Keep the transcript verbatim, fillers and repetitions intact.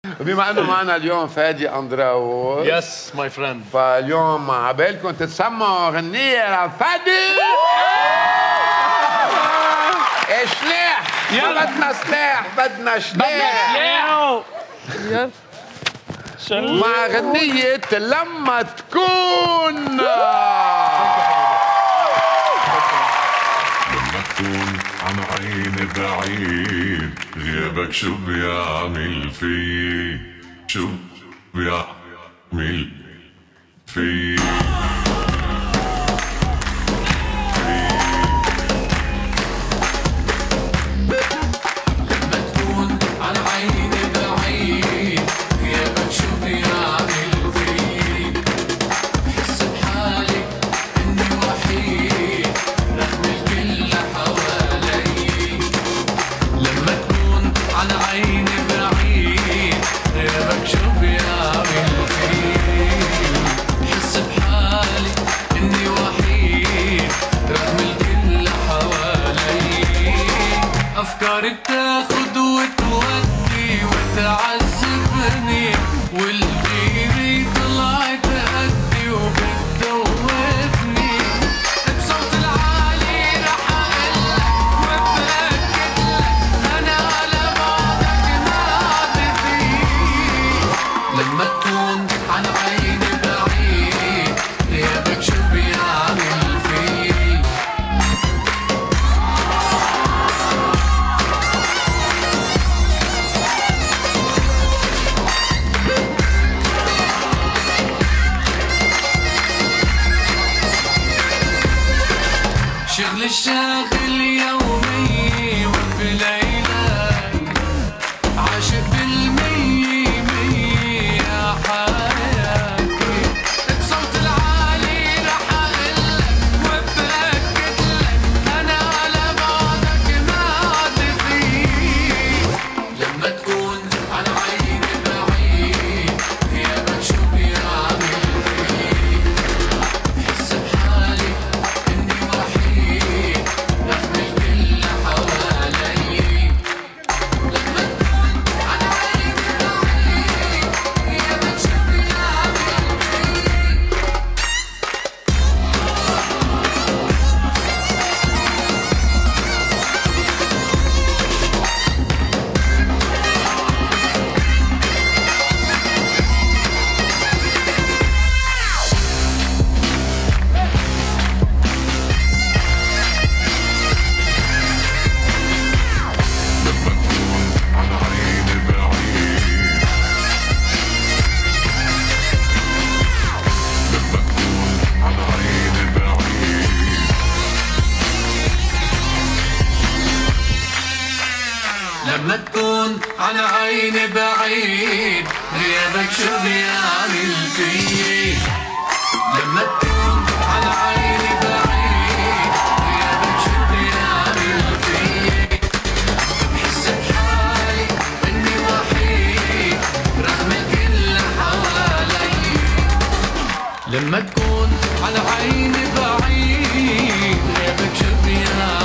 بما انه معنا اليوم فادي اندراوس. يس ماي فريند. فاليوم عبالكم تتسمعوا غنية لفادي. سلاح. يلا بدنا سلاح، بدنا سلاح. يلا مع غنية لما تكون. لما تكون عن عيني بعيد غيابك شو بيعمل في، شو بيعمل في. أفكارك تاخد وتودي وتعذبني، والغيري طلعت أدي وبتدوبني. بصوت العالي رح أقلك وبأكدلك أنا على بعدك ناعي فيك. لما تكون عن عيني بعيد غيابك شو بيعمل فيك. شغل الشاغل يومي وبليلك عاشق بالمية مية يا حياتي. بصوت العالي رح أقلك وبأكدلك أنا على بعدك ناعي فيك. لما تكون عن عيني بعيد غيابك شو بيعمل فيك. بحس بحالي إني وحيد رغم الكل حوالي. لما تكون عن عيني بعيد غيابك شو بيعمل فيك. لما تكون عن عيني بعيد، لما تكون عن عيني بعيد. لما تكون عن عيني بعيد غيابك شو بيعمل فيي. لما تكون عن عيني بعيد غيابك شو بيعمل فيي. بحس بحالي إني وحيد رغم الكل حوالي. لما تكون عن عيني بعيد غيابك شو بيعمل